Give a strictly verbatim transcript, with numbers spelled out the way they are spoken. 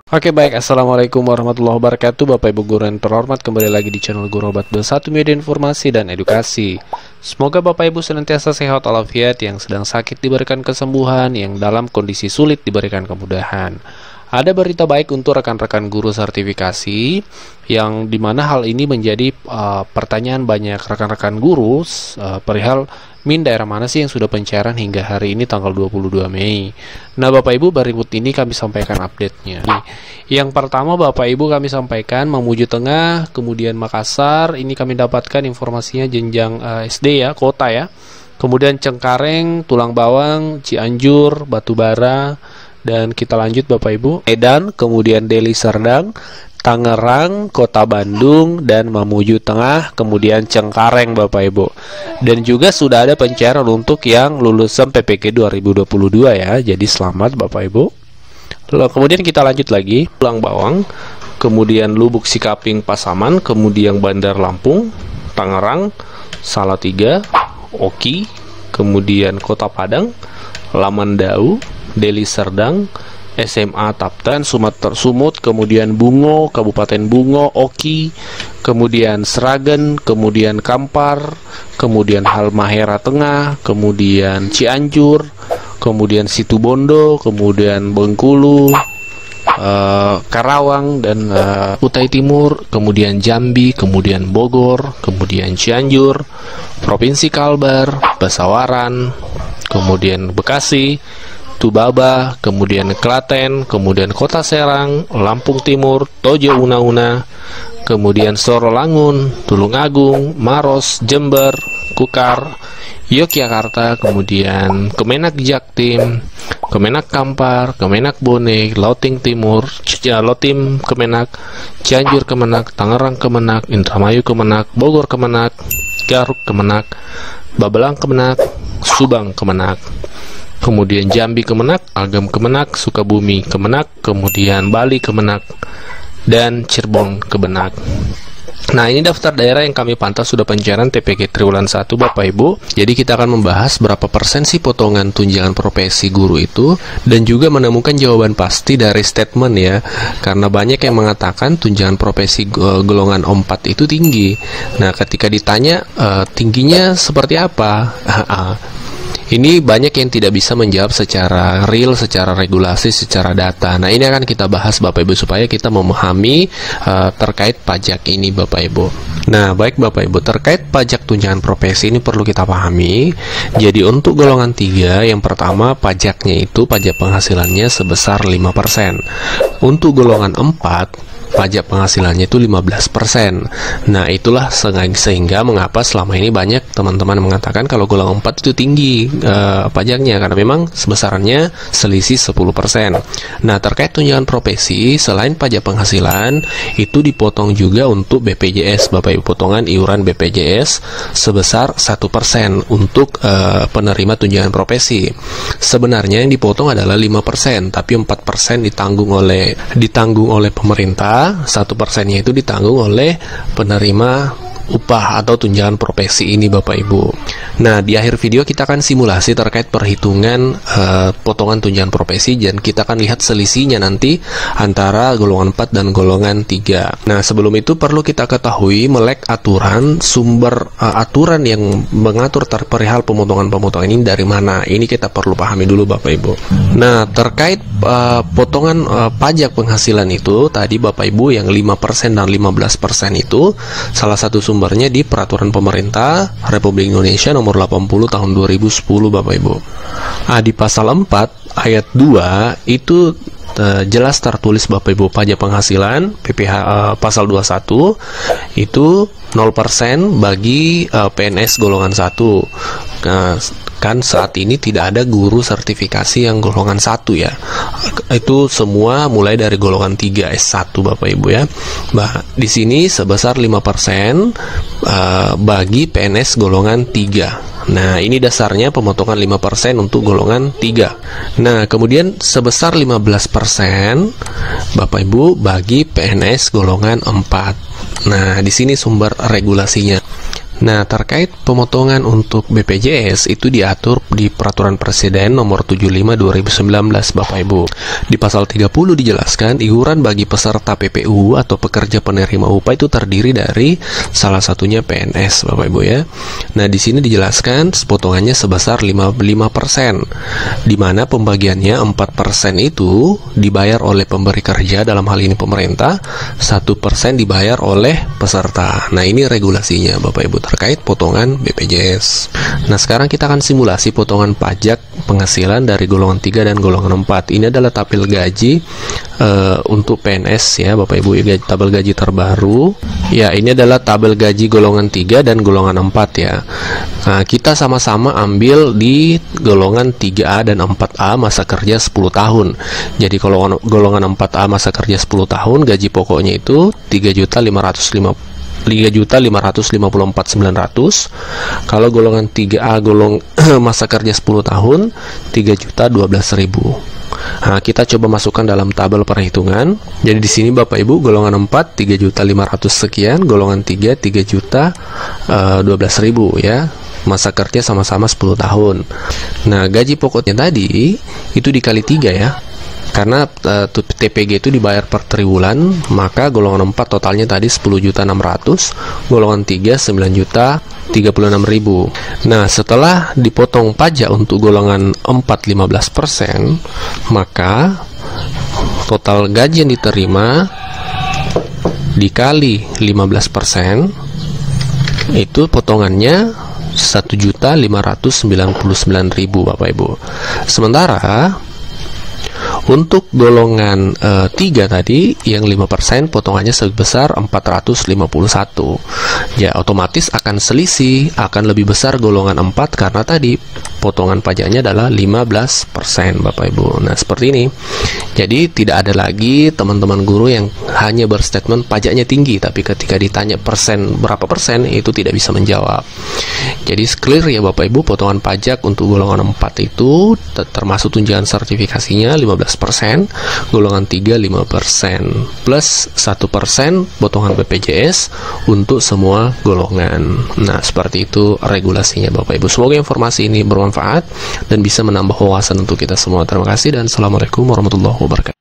Oke baik, Assalamualaikum warahmatullahi wabarakatuh. Bapak Ibu guru yang terhormat, kembali lagi di channel Guru Obat dua puluh satu, media informasi dan edukasi. Semoga Bapak Ibu senantiasa sehat walafiat, yang sedang sakit diberikan kesembuhan, yang dalam kondisi sulit diberikan kemudahan. Ada berita baik untuk rekan-rekan guru sertifikasi, yang dimana hal ini menjadi uh, pertanyaan banyak rekan-rekan guru uh, perihal Min daerah mana sih yang sudah pencairan hingga hari ini tanggal dua puluh dua Mei. Nah Bapak Ibu, berikut ini kami sampaikan update-nya. Yang pertama Bapak Ibu kami sampaikan Mamuju Tengah, kemudian Makassar, ini kami dapatkan informasinya jenjang uh, S D ya, kota ya. Kemudian Cengkareng, Tulang Bawang, Cianjur, Batubara, dan kita lanjut Bapak Ibu, Medan, kemudian Deli Serdang, Tangerang, Kota Bandung, dan Mamuju Tengah, kemudian Cengkareng Bapak Ibu. Dan juga sudah ada pencairan untuk yang lulusan P P G dua ribu dua puluh dua ya. Jadi selamat Bapak Ibu. Lalu kemudian kita lanjut lagi, Tulang Bawang, kemudian Lubuk Sikaping Pasaman, kemudian Bandar Lampung, Tangerang, Salatiga, Oki, kemudian Kota Padang, Lamandau, Deli Serdang, S M A Taptan, Sumatera Sumut, kemudian Bungo, Kabupaten Bungo, Oki, kemudian Sragen, kemudian Kampar, kemudian Halmahera Tengah, kemudian Cianjur, kemudian Situbondo, kemudian Bengkulu, uh, Karawang, dan uh, Kutai Timur, kemudian Jambi, kemudian Bogor, kemudian Cianjur, Provinsi Kalbar, Basawaran, kemudian Bekasi, Tubaba, kemudian Klaten, kemudian Kota Serang, Lampung Timur, Tojo Una-Una, kemudian Sorolangun, Tulungagung, Maros, Jember, Kukar, Yogyakarta, kemudian Kemenak Jaktim, Kemenak Kampar, Kemenak Bone, Lauting Timur, Lotim Kemenak, Cianjur Kemenak, Tangerang Kemenak, Indramayu Kemenak, Bogor Kemenak, Garut Kemenak, Babelang Kemenak, Subang Kemenak, kemudian Jambi Kemenak, Agam Kemenak, Sukabumi Kemenak, kemudian Bali Kemenak, dan Cirebon Kemenak. Nah, ini daftar daerah yang kami pantau sudah pencairan T P G triwulan satu Bapak Ibu. Jadi kita akan membahas berapa persen sih potongan tunjangan profesi guru itu, dan juga menemukan jawaban pasti dari statement ya. Karena banyak yang mengatakan tunjangan profesi golongan empat itu tinggi. Nah, ketika ditanya uh, tingginya seperti apa? Ini banyak yang tidak bisa menjawab secara real, secara regulasi, secara data. Nah, ini akan kita bahas Bapak Ibu supaya kita memahami uh, terkait pajak ini Bapak Ibu. Nah, baik Bapak Ibu, terkait pajak tunjangan profesi ini perlu kita pahami. Jadi untuk golongan tiga, yang pertama pajaknya itu pajak penghasilannya sebesar lima persen. Untuk golongan empat, pajak penghasilannya itu lima belas persen. Nah, itulah sehingga mengapa selama ini banyak teman-teman mengatakan kalau golongan empat itu tinggi uh, pajaknya, karena memang sebesarannya selisih sepuluh persen. Nah, terkait tunjangan profesi, selain pajak penghasilan, itu dipotong juga untuk B P J S Bapak Ibu, potongan iuran B P J S sebesar satu persen untuk uh, penerima tunjangan profesi. Sebenarnya yang dipotong adalah lima persen, tapi empat persen ditanggung oleh ditanggung oleh pemerintah, satu persennya itu ditanggung oleh penerima upah atau tunjangan profesi ini Bapak Ibu. Nah, di akhir video kita akan simulasi terkait perhitungan uh, potongan tunjangan profesi, dan kita akan lihat selisihnya nanti antara golongan empat dan golongan tiga. Nah, sebelum itu perlu kita ketahui melek aturan sumber uh, aturan yang mengatur perihal pemotongan-pemotongan ini dari mana. Ini kita perlu pahami dulu Bapak Ibu. Nah, terkait uh, potongan uh, pajak penghasilan itu tadi Bapak Ibu yang lima persen dan lima belas persen itu salah satu sumber sumbernya di Peraturan Pemerintah Republik Indonesia nomor delapan puluh tahun dua ribu sepuluh Bapak Ibu. Nah, di pasal empat ayat dua itu uh, jelas tertulis Bapak Ibu, pajak penghasilan P P H uh, pasal dua puluh satu itu nol persen bagi uh, P N S golongan satu. Nah, kan saat ini tidak ada guru sertifikasi yang golongan satu ya. Itu semua mulai dari golongan tiga S satu Bapak Ibu ya. Bah, di sini sebesar lima persen uh, bagi P N S golongan tiga. Nah, ini dasarnya pemotongan lima persen untuk golongan tiga. Nah, kemudian sebesar lima belas persen Bapak Ibu bagi P N S golongan empat. Nah, di sini sumber regulasinya. Nah, terkait pemotongan untuk B P J S itu diatur di Peraturan Presiden nomor tujuh puluh lima dua ribu sembilan belas, Bapak Ibu. Di pasal tiga puluh dijelaskan iuran bagi peserta P P U atau pekerja penerima upah itu terdiri dari salah satunya P N S, Bapak Ibu ya. Nah, di sini dijelaskan potongannya sebesar lima puluh lima persen, di mana pembagiannya empat persen itu dibayar oleh pemberi kerja, dalam hal ini pemerintah, satu persen dibayar oleh peserta. Nah, ini regulasinya, Bapak Ibu, terkait potongan B P J S. Nah, sekarang kita akan simulasi potongan pajak penghasilan dari golongan tiga dan golongan empat. Ini adalah tabel gaji uh, untuk P N S ya, Bapak Ibu, ya, tabel gaji terbaru. Ya, ini adalah tabel gaji golongan tiga dan golongan empat ya. Nah, kita sama-sama ambil di golongan tiga A dan empat A masa kerja sepuluh tahun. Jadi kalau golongan empat A masa kerja sepuluh tahun, gaji pokoknya itu tiga juta lima ratus lima puluh tiga juta lima ratus lima puluh empat ribu sembilan ratus. Kalau golongan tiga A golong masa kerja sepuluh tahun, tiga juta dua belas ribu. Nah, kita coba masukkan dalam tabel perhitungan. Jadi di sini Bapak Ibu, golongan empat tiga juta lima ratus sekian, golongan tiga tiga juta dua belas ribu ya. Masa kerja sama-sama sepuluh tahun. Nah, gaji pokoknya tadi itu dikali tiga ya. Karena uh, T P G itu dibayar per triwulan, maka golongan empat totalnya tadi sepuluh juta enam ratus, golongan tiga sembilan juta tiga puluh enam ribu. Nah, setelah dipotong pajak untuk golongan empat lima belas persen, maka total gaji yang diterima dikali lima belas persen, itu potongannya satu juta lima ratus sembilan puluh sembilan ribu, Bapak Ibu. Sementara untuk golongan e, tiga tadi yang lima persen potongannya sebesar empat ratus lima puluh satu. Ya, otomatis akan selisih, akan lebih besar golongan empat karena tadi potongan pajaknya adalah lima belas persen, Bapak Ibu. Nah, seperti ini. Jadi tidak ada lagi teman-teman guru yang hanya berstatement pajaknya tinggi, tapi ketika ditanya persen berapa persen itu tidak bisa menjawab. Jadi clear ya Bapak Ibu, potongan pajak untuk golongan empat itu termasuk tunjangan sertifikasinya lima belas persen, golongan tiga lima persen, plus satu persen potongan B P J S untuk semua golongan. Nah, seperti itu regulasinya Bapak Ibu. Semoga informasi ini bermanfaat dan bisa menambah wawasan untuk kita semua. Terima kasih dan Assalamualaikum warahmatullahi wabarakatuh.